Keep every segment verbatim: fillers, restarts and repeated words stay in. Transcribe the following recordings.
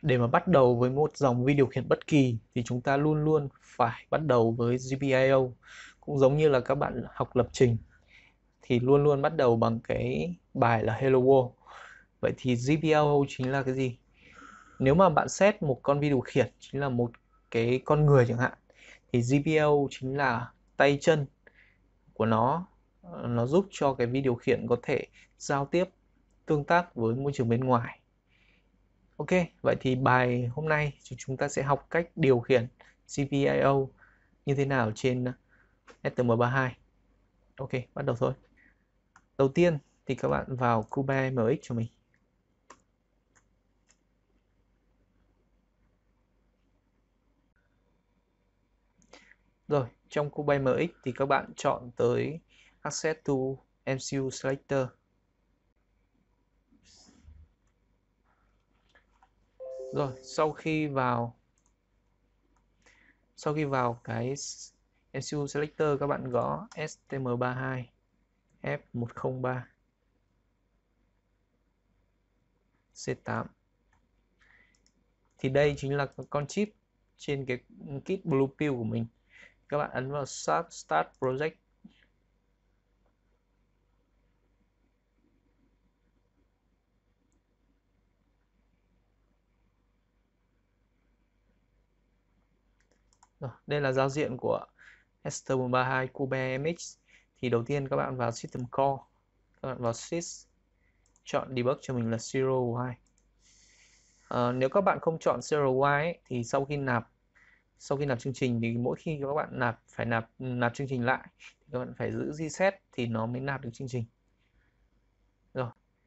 Để mà bắt đầu với một dòng vi điều khiển bất kỳ thì chúng ta luôn luôn phải bắt đầu với giê pê i ô. Cũng giống như là các bạn học lập trình thì luôn luôn bắt đầu bằng cái bài là Hello World. Vậy thì giê pê i ô chính là cái gì? Nếu mà bạn xét một con vi điều khiển chính là một cái con người chẳng hạn, thì giê pê i ô chính là tay chân của nó. Nó giúp cho cái vi điều khiển có thể giao tiếp, tương tác với môi trường bên ngoài. Ok, vậy thì bài hôm nay chúng ta sẽ học cách điều khiển giê pê i ô như thế nào trên ét tê em ba mươi hai. Ok, bắt đầu thôi. Đầu tiên thì các bạn vào CubeMX cho mình. Rồi, trong CubeMX thì các bạn chọn tới Access to em xê u Selector. Rồi, sau khi vào sau khi vào cái em xê u Selector, các bạn gõ ét tê em ba mươi hai F một không ba C tám. Thì đây chính là con chip trên cái kit Bluepill của mình. Các bạn ấn vào Start, Start Project. Rồi, đây là giao diện của ét tê em ba mươi hai CubeMX. Thì đầu tiên các bạn vào System Core, các bạn vào Sys, chọn debug cho mình là zero y. À, nếu các bạn không chọn zero y ấy, thì sau khi nạp sau khi nạp chương trình thì mỗi khi các bạn nạp phải nạp nạp chương trình lại thì các bạn phải giữ reset thì nó mới nạp được chương trình. Rồi.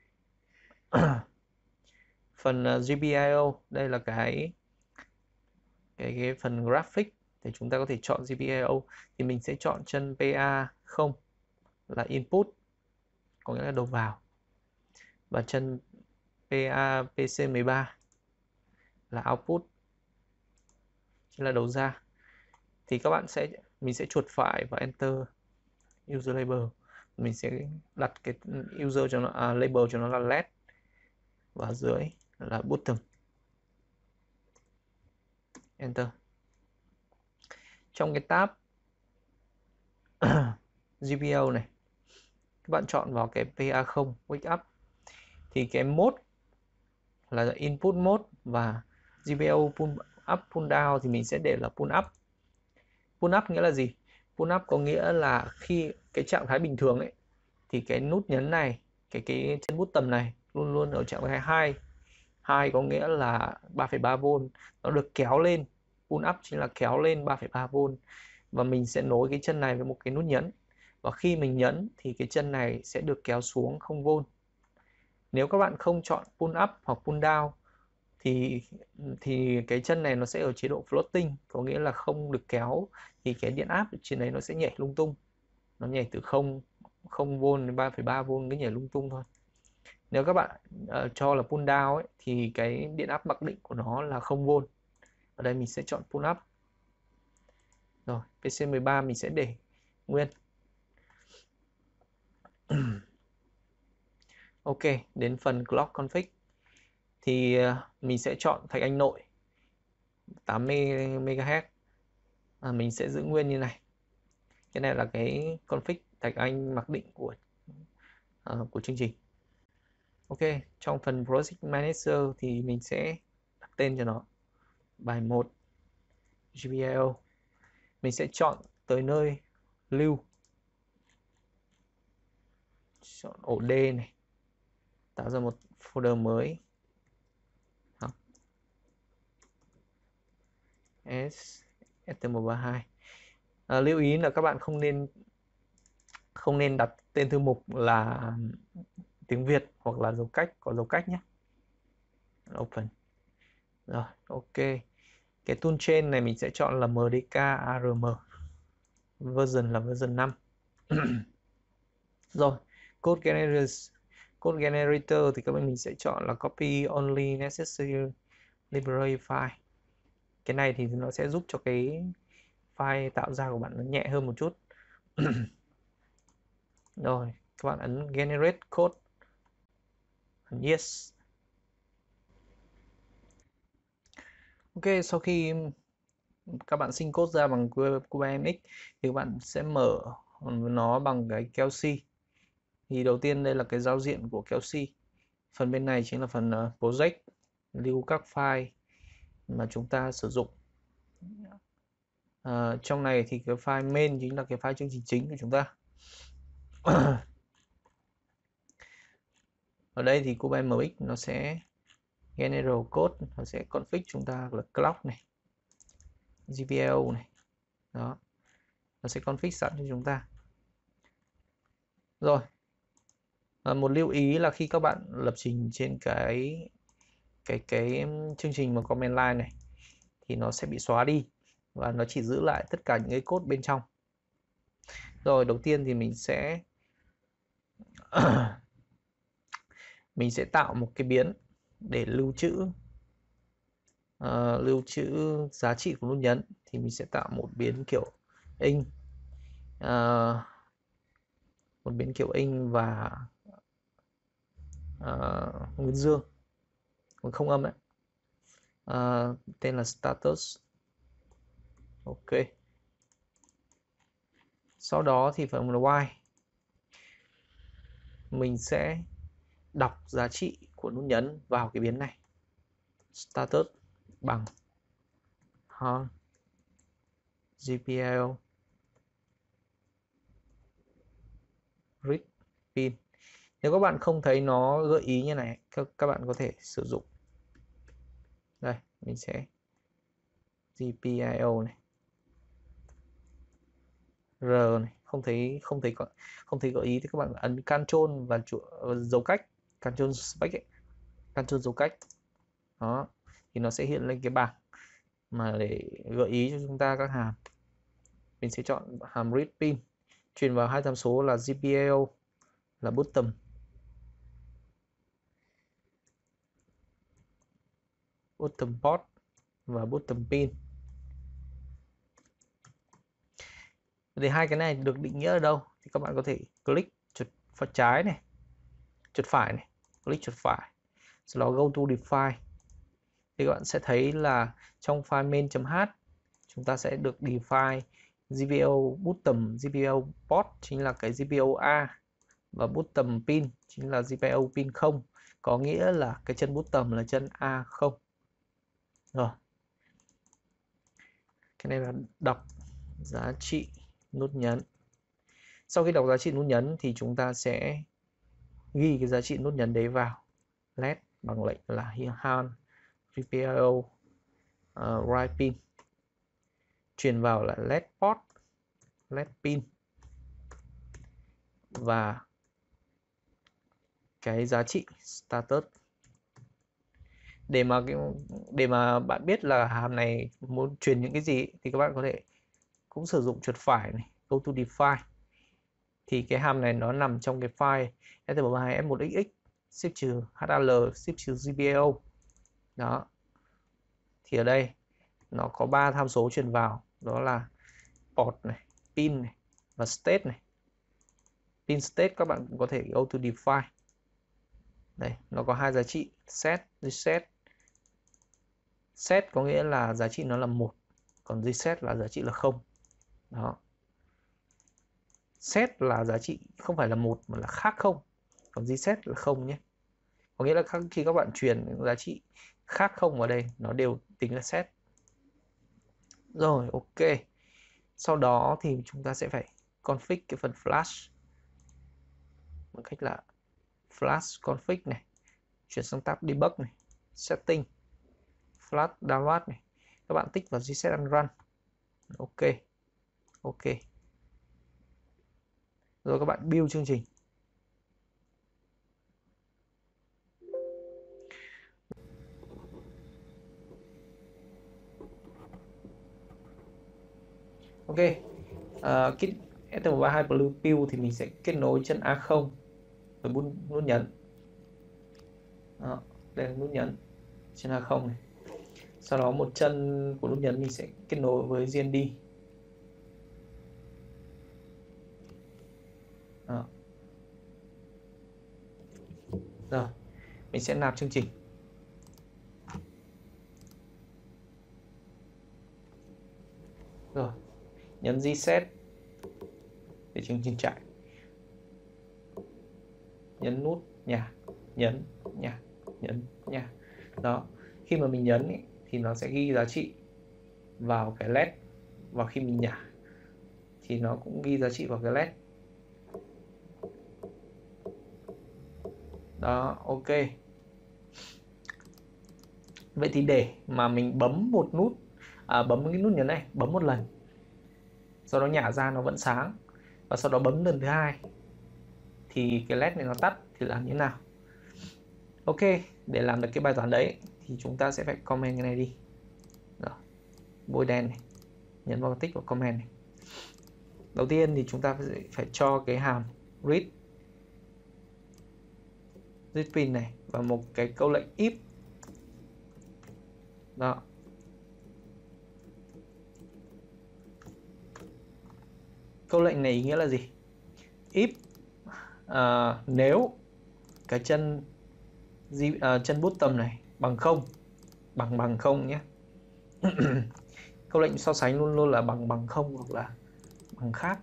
Phần uh, giê pê i ô, đây là cái cái cái phần graphic thì chúng ta có thể chọn giê pê i ô. Thì mình sẽ chọn chân pê a không là input, có nghĩa là đầu vào, và chân pê a pê xê mười ba là output, chính là đầu ra. Thì các bạn sẽ mình sẽ chuột phải và enter user label. Mình sẽ đặt cái user cho nó à, label cho nó là led, và dưới là bottom, enter. Trong cái tab giê pê i ô này, các bạn chọn vào cái pê a không wake up, thì cái mode là input mode, và giê pê i ô pull up pull down thì mình sẽ để là pull up. Pull up nghĩa là gì? Pull up có nghĩa là khi cái trạng thái bình thường ấy thì cái nút nhấn này, cái cái chân bút tầm này luôn luôn ở trạng thái hai. hai có nghĩa là ba phẩy ba vôn, nó được kéo lên. Pull up chính là kéo lên ba phẩy ba vôn, và mình sẽ nối cái chân này với một cái nút nhấn, và khi mình nhấn thì cái chân này sẽ được kéo xuống không vôn. Nếu các bạn không chọn pull up hoặc pull down thì thì cái chân này nó sẽ ở chế độ floating, có nghĩa là không được kéo, thì cái điện áp trên đấy nó sẽ nhảy lung tung, nó nhảy từ không không vôn đến ba phẩy ba vôn, cứ nhảy lung tung thôi. Nếu các bạn uh, cho là pull down ấy, thì cái điện áp mặc định của nó là không vôn. Ở đây mình sẽ chọn pull up. Rồi, pê xê mười ba mình sẽ để nguyên. Ok, đến phần clock config thì mình sẽ chọn thạch anh nội tám mê ga héc. À, mình sẽ giữ nguyên như này. Cái này là cái config thạch anh mặc định của uh, của chương trình. Ok, trong phần project manager thì mình sẽ đặt tên cho nó bài một giê pê i ô. Mình sẽ chọn tới nơi lưu, chọn ổ D này, tạo ra một folder mới. Đó. S ét tê em ba mươi hai. À, lưu ý là các bạn không nên không nên đặt tên thư mục là tiếng Việt hoặc là dấu cách, có dấu cách nhé. Open. Rồi, ok. Cái toolchain này mình sẽ chọn là em đê ca a rờ em. Version là version năm. Rồi, code generator, code generator thì các bạn mình sẽ chọn là copy only necessary library file. Cái này thì nó sẽ giúp cho cái file tạo ra của bạn nó nhẹ hơn một chút. Rồi, các bạn ấn generate code, ấn yes. Ok, sau khi các bạn sinh code ra bằng CubeMX thì các bạn sẽ mở nó bằng cái Kelsey. Thì đầu tiên đây là cái giao diện của Kelsey. Phần bên này chính là phần project, lưu các file mà chúng ta sử dụng. À, trong này thì cái file main chính là cái file chương trình chính của chúng ta. Ở đây thì CubeMX nó sẽ general code, nó sẽ config chúng ta là clock này, giê pê lờ này, đó, nó sẽ config sẵn cho chúng ta. Rồi, à, một lưu ý là khi các bạn lập trình trên cái cái cái chương trình mà command line này thì nó sẽ bị xóa đi và nó chỉ giữ lại tất cả những cái code bên trong. Rồi, đầu tiên thì mình sẽ mình sẽ tạo một cái biến để lưu trữ uh, lưu trữ giá trị của nút nhấn. Thì mình sẽ tạo một biến kiểu int, uh, một biến kiểu int và uh, nguyên dương, còn không âm đấy. Uh, tên là status. Ok, sau đó thì phần while mình sẽ đọc giá trị của nút nhấn vào cái biến này. Status bằng hon giê pê lờ read pin. Nếu các bạn không thấy nó gợi ý như này, các, các bạn có thể sử dụng đây, mình sẽ giê pê lờ này, R này, không thấy không thấy không thấy gợi ý thì các bạn ấn Ctrl và dấu cách, Ctrl space ấy, Ctrl dấu cách, đó thì nó sẽ hiện lên cái bảng mà để gợi ý cho chúng ta các hàm. Mình sẽ chọn hàm read pin, truyền vào hai tham số là giê pê lờ là bottom, bottom port và bottom pin. Thì hai cái này được định nghĩa ở đâu thì các bạn có thể click chuột phải trái này, chuột phải này, click chuột phải, sau đó go to define. Thì các bạn sẽ thấy là trong file main.h chúng ta sẽ được define giê pê lờ bottom, giê pê lờ port chính là cái giê pê lờ A và bottom pin chính là giê pê lờ pin không, có nghĩa là cái chân bottom là chân A không. Rồi, cái này là đọc giá trị nút nhấn. Sau khi đọc giá trị nút nhấn thì chúng ta sẽ ghi cái giá trị nút nhấn đấy vào let bằng lệnh là hon giê pê lờ uh, write pin, truyền vào là let port, let pin và cái giá trị status. Để mà cái để mà bạn biết là hàm này muốn truyền những cái gì thì các bạn có thể cũng sử dụng chuột phải này, go to define. Thì cái hàm này nó nằm trong cái file ét tê em hai ép một ích ích shift trừ hát a lờ shift trừ giê pê lờ. Đó. Thì ở đây nó có ba tham số truyền vào, đó là port này, pin này và state này. Pin state các bạn cũng có thể go to define. Đây, nó có hai giá trị set, reset. Set có nghĩa là giá trị nó là một, còn reset là giá trị là không. Đó. Set là giá trị không phải là một mà là khác không, còn reset là không nhé. Có nghĩa là khi các bạn truyền những giá trị khác không vào đây nó đều tính là set. Rồi, ok. Sau đó thì chúng ta sẽ phải config cái phần flash bằng cách là flash config này, chuyển sang tab debug này, setting, flash download này, các bạn tích vào reset and run. Ok, ok. Rồi các bạn build chương trình. Ok, uh, kit ét tê em ba hai Blue Pill thì mình sẽ kết nối chân A không với nút nhấn. Đó, đây là nút nhấn chân A không này. Sau đó một chân của nút nhấn mình sẽ kết nối với giê en đê. Đó. Rồi, mình sẽ nạp chương trình. Rồi, nhấn reset để chương trình chạy. Nhấn nút nhà, nhấn nhà, nhấn nhà. Đó, khi mà mình nhấn ý, thì nó sẽ ghi giá trị vào cái led, và khi mình nhả thì nó cũng ghi giá trị vào cái led. Đó, ok. Vậy thì để mà mình bấm một nút, à, bấm cái nút nhấn này, bấm một lần, sau đó nhả ra nó vẫn sáng, và sau đó bấm lần thứ hai thì cái led này nó tắt, thì làm như thế nào? Ok, để làm được cái bài toán đấy thì chúng ta sẽ phải comment cái này đi. Rồi, bôi đen này, nhấn vào tích vào comment này. Đầu tiên thì chúng ta phải cho cái hàm read read pin này và một cái câu lệnh if. Đó. Câu lệnh này ý nghĩa là gì? If uh, nếu cái chân uh, chân bottom này bằng không, bằng bằng không nhé. Câu lệnh so sánh luôn luôn là bằng bằng không hoặc là bằng khác.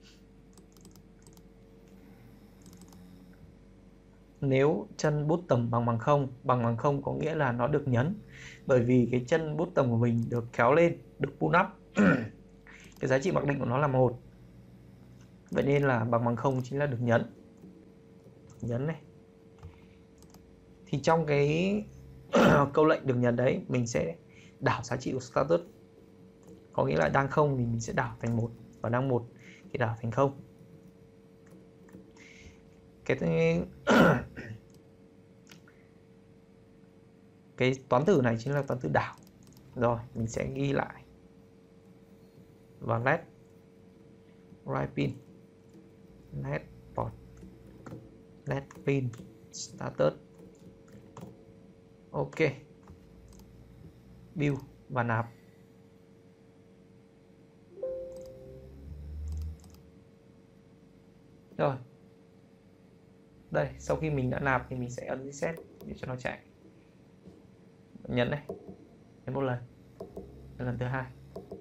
Nếu chân bottom bằng bằng không, bằng bằng không có nghĩa là nó được nhấn, bởi vì cái chân bottom của mình được kéo lên, được pull up. Cái giá trị mặc định của nó là một, vậy nên là bằng bằng không chính là được nhấn. Nhấn này. Thì trong cái câu lệnh được nhấn đấy, mình sẽ đảo giá trị của status. Có nghĩa là đang không thì mình sẽ đảo thành một, và đang một thì đảo thành không. Cái cái toán tử này chính là toán tử đảo. Rồi, mình sẽ ghi lại vào led right pin, led port, led pin status. Ok, build và nạp. Rồi, đây, sau khi mình đã nạp thì mình sẽ ấn reset để cho nó chạy. Nhấn này, nhấn một lần, lần thứ hai.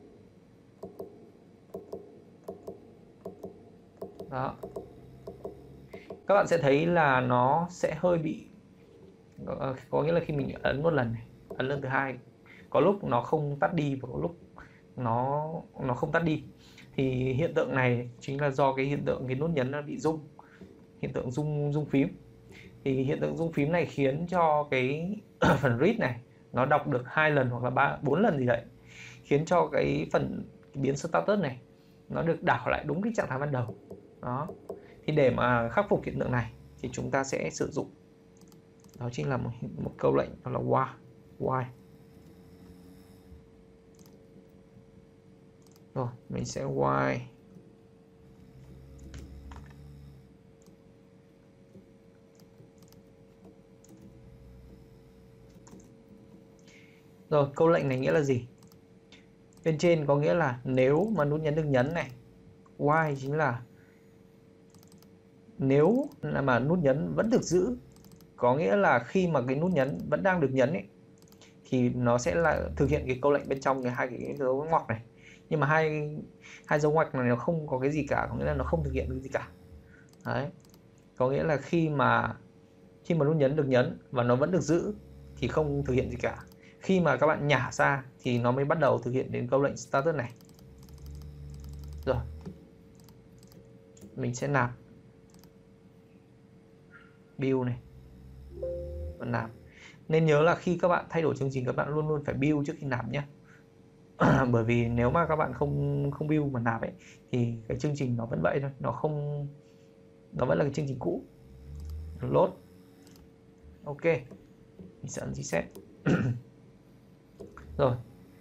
Đó, các bạn sẽ thấy là nó sẽ hơi bị, có nghĩa là khi mình ấn một lần này, ấn lần thứ hai, có lúc nó không tắt đi và có lúc nó nó không tắt đi. Thì hiện tượng này chính là do cái hiện tượng cái nút nhấn nó bị rung, hiện tượng rung rung phím. Thì hiện tượng rung phím này khiến cho cái phần read này nó đọc được hai lần hoặc là ba bốn lần gì đấy, khiến cho cái phần cái biến status này nó được đảo lại đúng cái trạng thái ban đầu. Đó. Thì để mà khắc phục hiện tượng này thì chúng ta sẽ sử dụng, đó chính là một, một câu lệnh, đó là while. While. Rồi, mình sẽ while Rồi, câu lệnh này nghĩa là gì? Bên trên có nghĩa là nếu mà nút nhấn được nhấn này, while chính là nếu là mà nút nhấn vẫn được giữ, có nghĩa là khi mà cái nút nhấn vẫn đang được nhấn ấy, thì nó sẽ là thực hiện cái câu lệnh bên trong cái hai cái dấu ngoặc này. Nhưng mà hai hai dấu ngoặc này nó không có cái gì cả, có nghĩa là nó không thực hiện cái gì cả. Đấy. Có nghĩa là khi mà khi mà nút nhấn được nhấn và nó vẫn được giữ thì không thực hiện gì cả. Khi mà các bạn nhả ra thì nó mới bắt đầu thực hiện đến câu lệnh status này. Rồi, mình sẽ nạp build này và nạp. Nên nhớ là khi các bạn thay đổi chương trình, các bạn luôn luôn phải build trước khi nạp nhé. Bởi vì nếu mà các bạn không không build mà nạp ấy thì cái chương trình nó vẫn vậy thôi, nó không nó vẫn là cái chương trình cũ. Load. Ok, mình sẽ ấn reset. Rồi.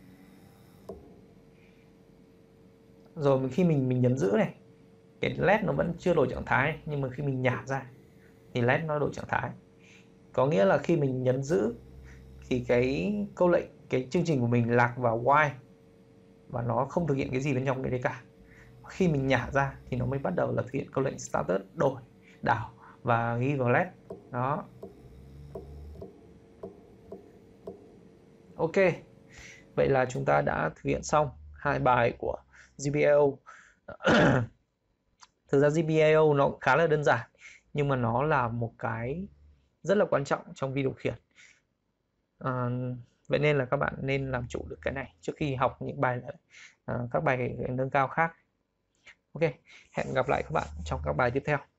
Rồi khi mình mình nhấn giữ này, cái led nó vẫn chưa đổi trạng thái, nhưng mà khi mình nhả ra thì led nó đổi trạng thái. Có nghĩa là khi mình nhấn giữ thì cái câu lệnh, cái chương trình của mình lạc vào while và nó không thực hiện cái gì bên trong cái đấy cả. Khi mình nhả ra thì nó mới bắt đầu là thực hiện câu lệnh status, đổi, đảo và ghi vào led. Đó. Ok, vậy là chúng ta đã thực hiện xong hai bài của giê pê a o. Thực ra giê pê a o nó khá là đơn giản, nhưng mà nó là một cái rất là quan trọng trong vi điều khiển. À, vậy nên là các bạn nên làm chủ được cái này trước khi học những bài uh, các bài nâng cao khác. Ok, hẹn gặp lại các bạn trong các bài tiếp theo.